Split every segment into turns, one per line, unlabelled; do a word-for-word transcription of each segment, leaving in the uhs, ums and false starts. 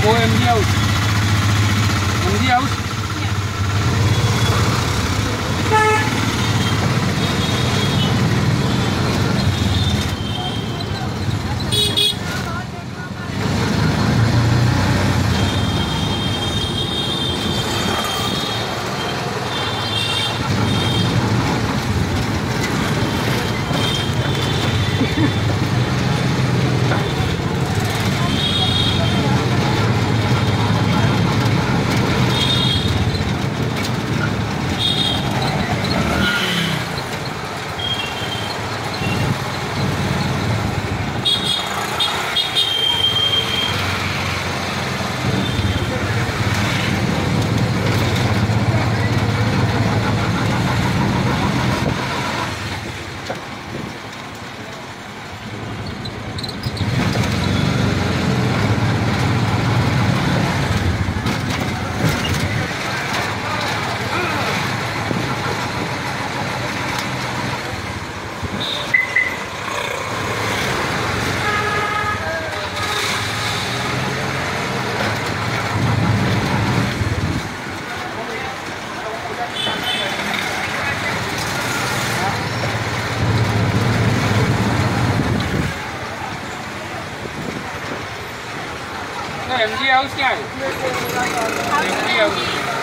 go M G house. M G house. M G house क्या है? M G house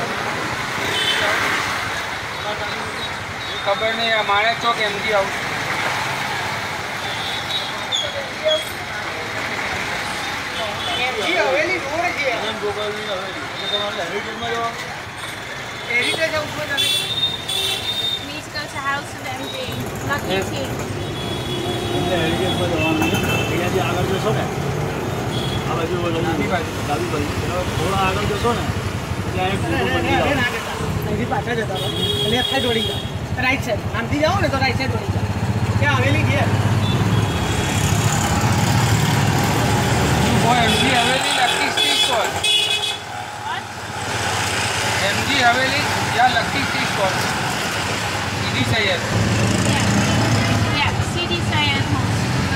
खबर नहीं है, हमारे चौक M G हाउस।
हवेली रोड है हेरिटेज हाउस में जाने
need to go to house of M G. Lucky team.
Heritage में जाना है ये जी आगे जो सो है अब जो वो नहीं गाड़ी बड़ी थोड़ा आगे जो सो ना क्या एक
नहीं पाछा जाता है लेफ्ट साइड जोड़ी का राइट साइड हम दी जाओ ना तो राइट साइड जोड़ी का क्या हवेली की है
वो M G Haveli lucky street call M G Haveli या lucky street call Sidi Saiyyed
Yeah, yeah, Sidi Sayed house.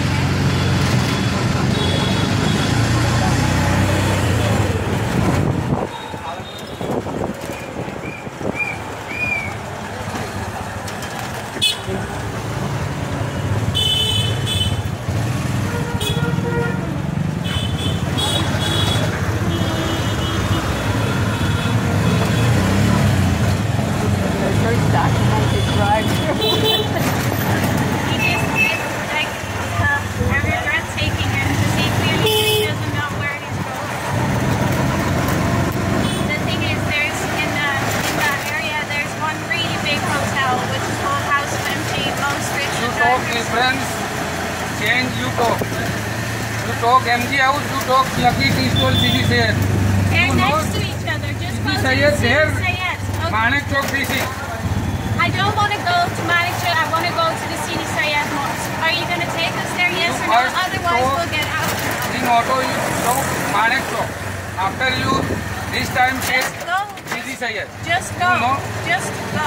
Documented drive through.
He just it's like uh, I regret taking him because he clearly doesn't know where he's going. The thing is, there's in the in that area there's one really big hotel which is called House of M G. Most rich
You
and
talk
diverse.
difference, change you talk. You talk M G house, you talk lucky tea stall Sidi Sayed.
They're
You know
next to each other. Just
Sidi
go to
Sayed
Sidi
there.
Sayed. Okay.
Manek Chowk D C.
I don't want to go to Manikchur. I want to go to the Sidi Sayed Mosque. Are you going to take us there? Yes
You
or no?
first
Otherwise,
go-
we'll get out.
In auto you talk Manek Chowk. After you this time take
Just go.
Sidi Sayed.
Just go.
You know?
Just go.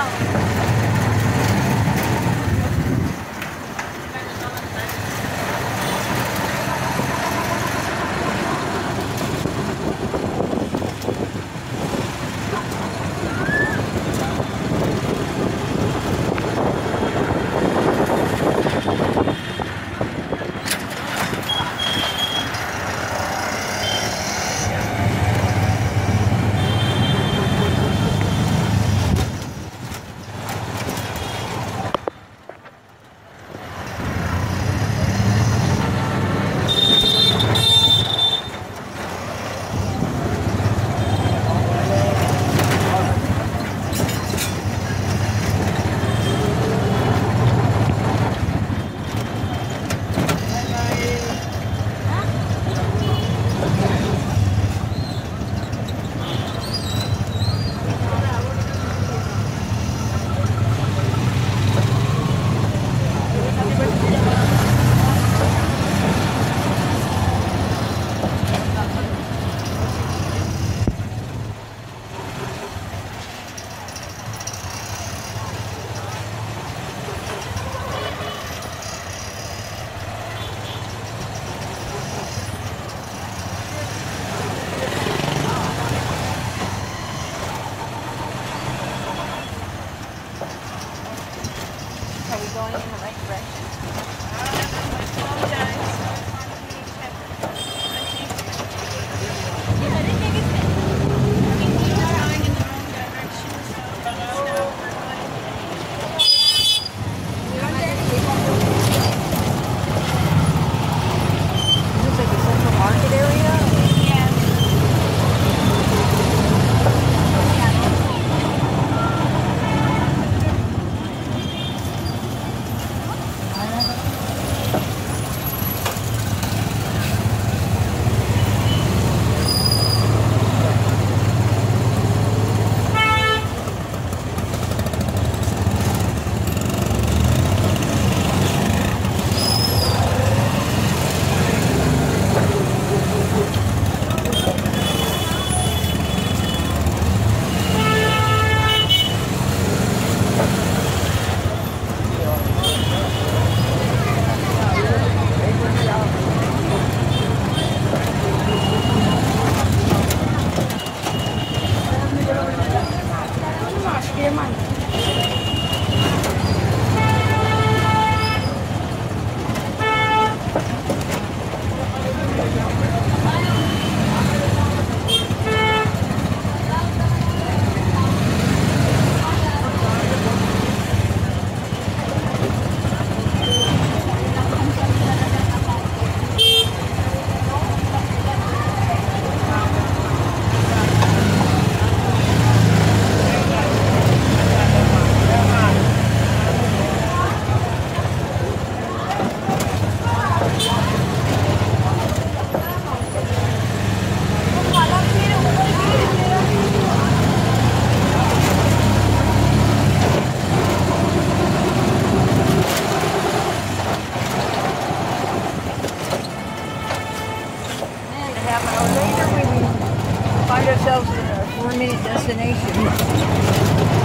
half hour later, we find ourselves in a four-minute destination.